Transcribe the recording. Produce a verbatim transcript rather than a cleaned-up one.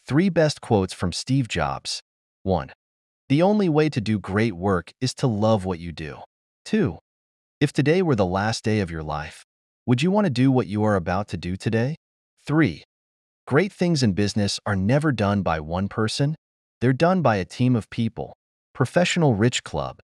Three best quotes from Steve Jobs. one. The only way to do great work is to love what you do. two. If today were the last day of your life, would you want to do what you are about to do today? three. Great things in business are never done by one person. They're done by a team of people. Professional Rich Club.